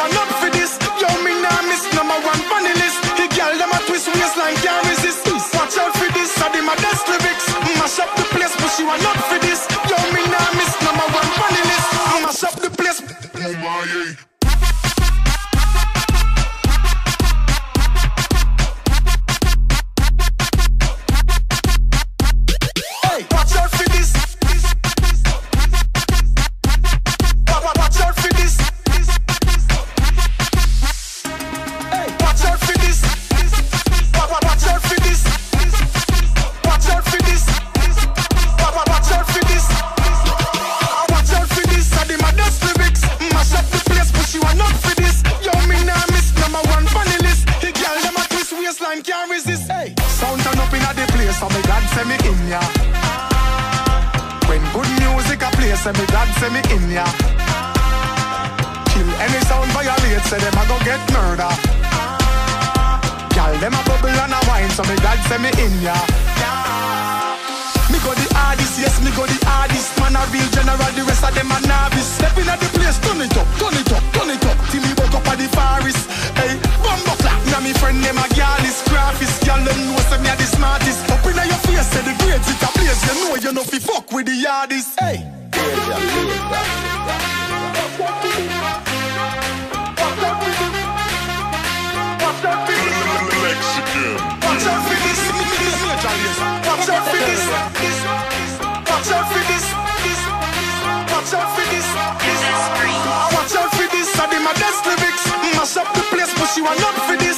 want not for this. Yo, me nah miss number one funny list. The girl them a twist waistline can't resist. Watch out for this, I did my best lyrics. Mash up the place, but she want not for this. Yo, me nah miss number one funny list. Mash up the place. Oh my. Can't resist. Hey. Sound turn up in the place, so me God send me in ya. When good music a play, so me God send me in ya. Kill any sound violate, say them a go get murder. Girl, them a bubble and a wine, so me God send me in ya. Me go the hardest, yes, me go the hardest. Man a real general, the rest of them a novice. Step in at the place, turn it up, turn it up, turn it up. Till me woke up at the forest. Hey, bumbo clap, now me friend them a girl is graphist. Girl them know say me a the smartest. Up in your face, say the grades it a blaze. You know fi fuck with the hardest. Hey, Mexican. Watch out for this. Watch out for this. Watch out for this. Watch out for this. Watch out for this. I did my best lyrics. Mash up the place, but she want not for this.